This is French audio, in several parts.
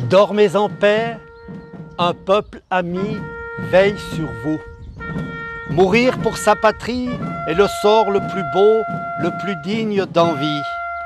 Dormez en paix, un peuple ami veille sur vous. Mourir pour sa patrie est le sort le plus beau, le plus digne d'envie.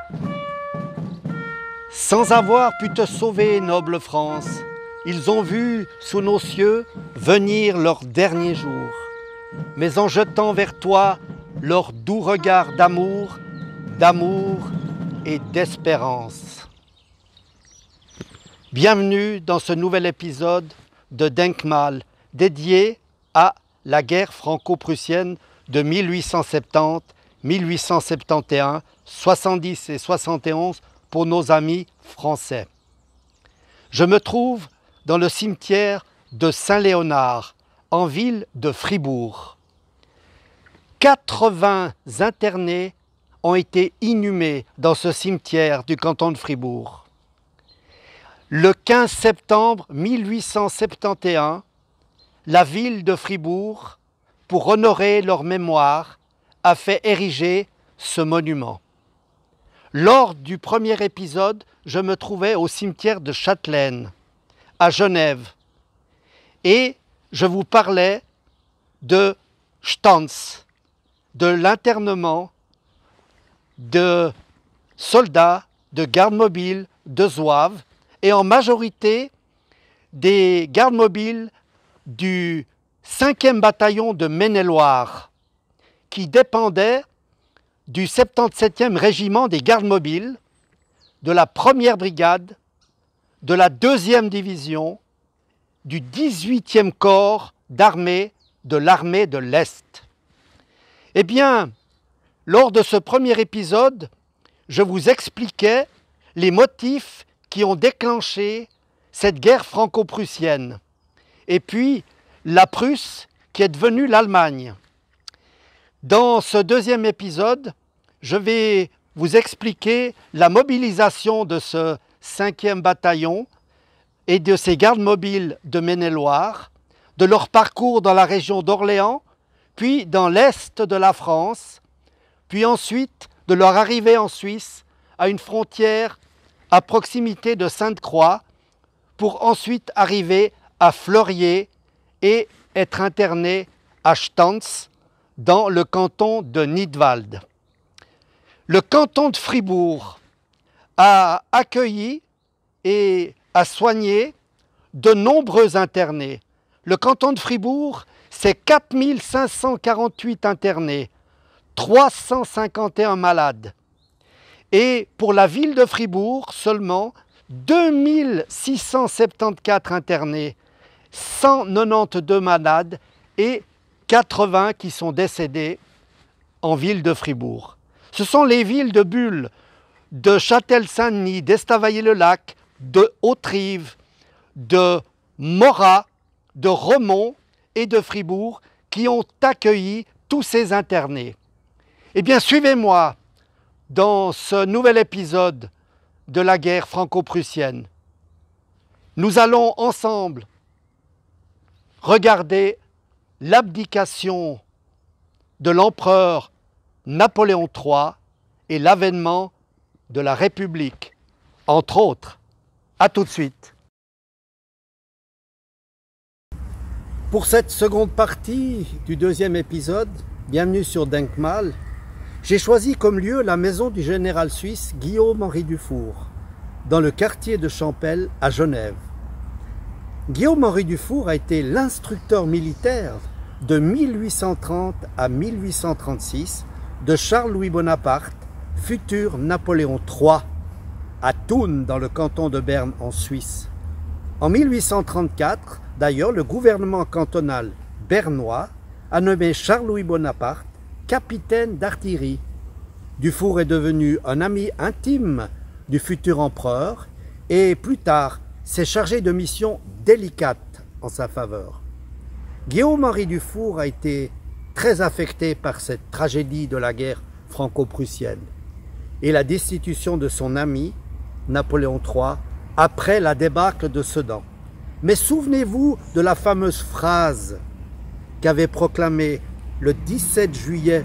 Sans avoir pu te sauver, noble France, ils ont vu sous nos cieux venir leur dernier jour. Mais en jetant vers toi leur doux regard d'amour et d'espérance. Bienvenue dans ce nouvel épisode de Denkmal, dédié à la guerre franco-prussienne de 1870-1871, 70 et 71 pour nos amis français. Je me trouve dans le cimetière de Saint-Léonard, en ville de Fribourg. 80 internés ont été inhumés dans ce cimetière du canton de Fribourg. Le 15 septembre 1871, la ville de Fribourg, pour honorer leur mémoire, a fait ériger ce monument. Lors du premier épisode, je me trouvais au cimetière de Châtelaine, à Genève, et je vous parlais de Stanz, de l'internement de soldats, de gardes mobiles, de zouaves, et en majorité des gardes mobiles du 5e bataillon de Maine-et-Loire, qui dépendait du 77e régiment des gardes mobiles, de la 1re brigade, de la 2e division, du 18e corps d'armée de l'armée de l'Est. Eh bien, lors de ce premier épisode, je vous expliquais les motifs qui ont déclenché cette guerre franco-prussienne, et puis la Prusse qui est devenue l'Allemagne. Dans ce deuxième épisode, je vais vous expliquer la mobilisation de ce 5e bataillon et de ces gardes mobiles de Maine-et-Loire, de leur parcours dans la région d'Orléans, puis dans l'est de la France, puis ensuite de leur arrivée en Suisse à une frontière à proximité de Sainte-Croix, pour ensuite arriver à Fleurier et être internés à Stanz, dans le canton de Nidwald. Le canton de Fribourg a accueilli et a soigné de nombreux internés. Le canton de Fribourg, c'est 4548 internés, 351 malades. Et pour la ville de Fribourg, seulement 2674 internés, 192 malades et 80 qui sont décédés en ville de Fribourg. Ce sont les villes de Bulle, de Châtel-Saint-Denis, d'Estavayer-le-Lac, de Hauterive, de Morat, de Romont et de Fribourg qui ont accueilli tous ces internés. Eh bien, suivez-moi dans ce nouvel épisode de la guerre franco-prussienne. Nous allons ensemble regarder l'abdication de l'empereur Napoléon III et l'avènement de la République, entre autres. À tout de suite. Pour cette seconde partie du deuxième épisode, bienvenue sur Denkmal, j'ai choisi comme lieu la maison du général suisse Guillaume-Henri Dufour, dans le quartier de Champel à Genève. Guillaume-Henri Dufour a été l'instructeur militaire de 1830 à 1836 de Charles-Louis Bonaparte, futur Napoléon III, à Thun, dans le canton de Berne en Suisse. En 1834, d'ailleurs, le gouvernement cantonal bernois a nommé Charles-Louis Bonaparte capitaine d'artillerie. Dufour est devenu un ami intime du futur empereur et plus tard s'est chargé de missions délicates en sa faveur. Guillaume-Henri Dufour a été très affecté par cette tragédie de la guerre franco-prussienne et la destitution de son ami Napoléon III après la débâcle de Sedan. Mais souvenez-vous de la fameuse phrase qu'avait proclamée le 17 juillet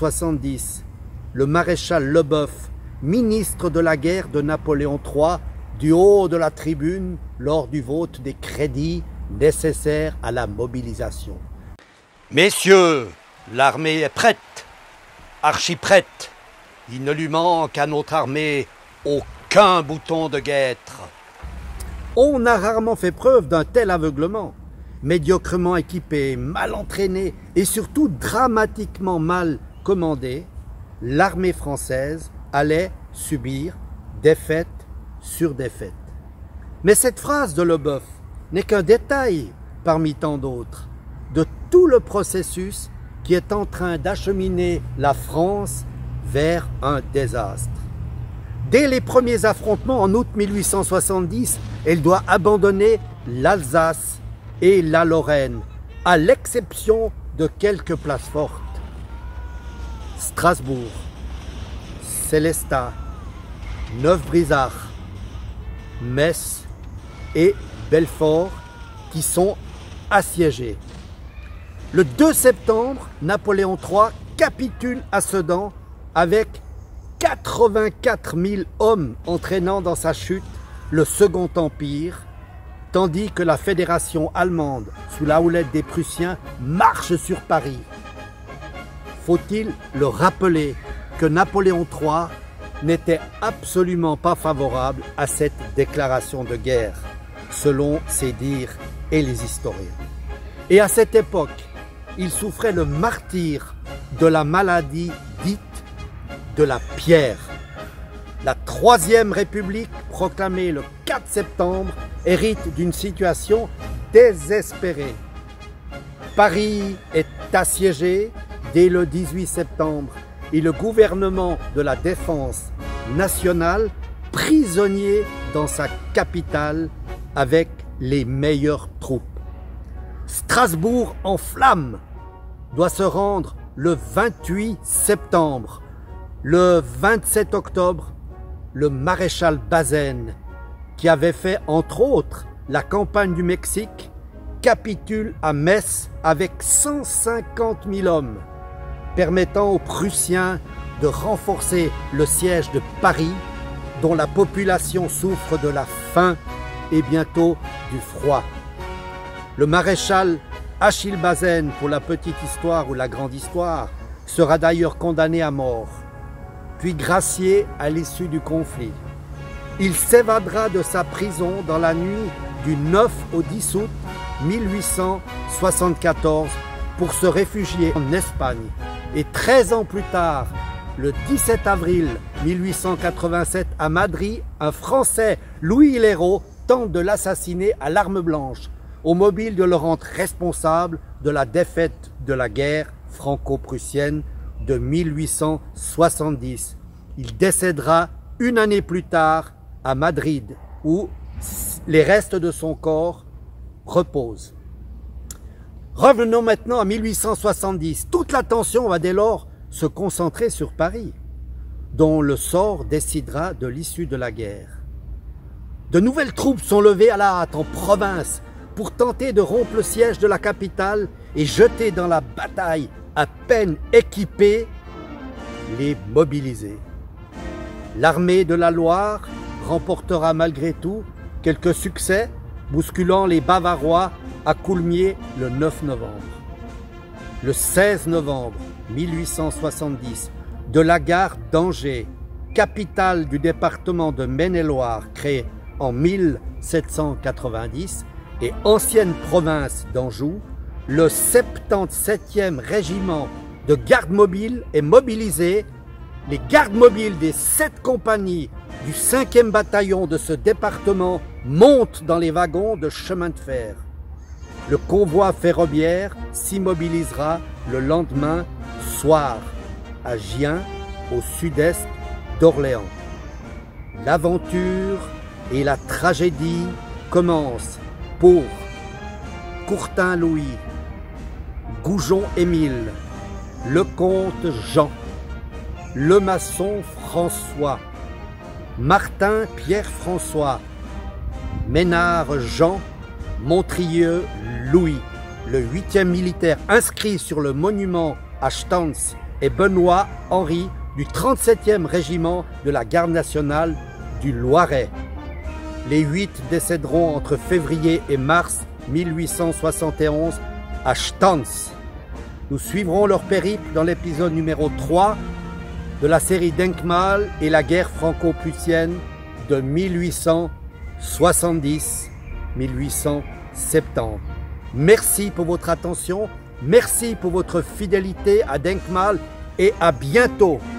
1870 le maréchal Leboeuf, ministre de la guerre de Napoléon III du haut de la tribune lors du vote des crédits nécessaires à la mobilisation. Messieurs, l'armée est prête, archi-prête. Il ne lui manque à notre armée aucun bouton de guêtre. On a rarement fait preuve d'un tel aveuglement. Médiocrement équipée, mal entraînée et surtout dramatiquement mal commandée, l'armée française allait subir défaite sur défaite. Mais cette phrase de Leboeuf n'est qu'un détail parmi tant d'autres de tout le processus qui est en train d'acheminer la France vers un désastre. Dès les premiers affrontements en août 1870, elle doit abandonner l'Alsace et la Lorraine, à l'exception de quelques places fortes. Strasbourg, Sélestat, Neuf-Brisach, Metz et Belfort qui sont assiégés. Le 2 septembre, Napoléon III capitule à Sedan avec 84 000 hommes entraînant dans sa chute le Second Empire, tandis que la fédération allemande, sous la houlette des Prussiens, marche sur Paris. Faut-il le rappeler que Napoléon III n'était absolument pas favorable à cette déclaration de guerre, selon ses dires et les historiens. Et à cette époque, il souffrait le martyre de la maladie dite de la pierre. La Troisième République, proclamée le 4 septembre, hérite d'une situation désespérée. Paris est assiégé dès le 18 septembre et le gouvernement de la défense nationale prisonnier dans sa capitale avec les meilleures troupes. Strasbourg en flammes doit se rendre le 28 septembre. Le 27 octobre, le maréchal Bazaine, qui avait fait entre autres la campagne du Mexique, capitule à Metz avec 150 000 hommes, permettant aux Prussiens de renforcer le siège de Paris, dont la population souffre de la faim et bientôt du froid. Le maréchal Achille Bazaine, pour la petite histoire ou la grande histoire, sera d'ailleurs condamné à mort, puis gracié à l'issue du conflit. Il s'évadera de sa prison dans la nuit du 9 au 10 août 1874 pour se réfugier en Espagne. Et 13 ans plus tard, le 17 avril 1887, à Madrid, un Français, Louis Leroux, tente de l'assassiner à l'arme blanche, au mobile de le rendre responsable de la défaite de la guerre franco-prussienne de 1870. Il décédera une année plus tard à Madrid, où les restes de son corps reposent. Revenons maintenant à 1870. Toute l'attention va dès lors se concentrer sur Paris, dont le sort décidera de l'issue de la guerre. De nouvelles troupes sont levées à la hâte en province pour tenter de rompre le siège de la capitale et jeter dans la bataille, à peine équipée, les mobilisés. L'armée de la Loire remportera malgré tout quelques succès, bousculant les Bavarois à Coulmiers le 9 novembre. Le 16 novembre 1870, de la gare d'Angers, capitale du département de Maine-et-Loire, créée en 1790 et ancienne province d'Anjou, le 77e régiment de garde mobile est mobilisé. Les gardes mobiles des 7 compagnies du 5e bataillon de ce département montent dans les wagons de chemin de fer. Le convoi ferroviaire s'immobilisera le lendemain soir à Gien, au sud-est d'Orléans. L'aventure et la tragédie commencent pour Courtin Louis, Goujon Émile, Lecomte Jean, Lemasson François, Martin Pierre-François, Ménard Jean, Montrieux Louis, le 8e militaire inscrit sur le monument à Stanz, et Benoît Henri du 37e régiment de la garde nationale du Loiret. Les 8 décéderont entre février et mars 1871 à Stans. Nous suivrons leur périple dans l'épisode numéro 3 de la série Denkmal et la guerre franco-prussienne de 1870-1870. Merci pour votre attention, merci pour votre fidélité à Denkmal et à bientôt.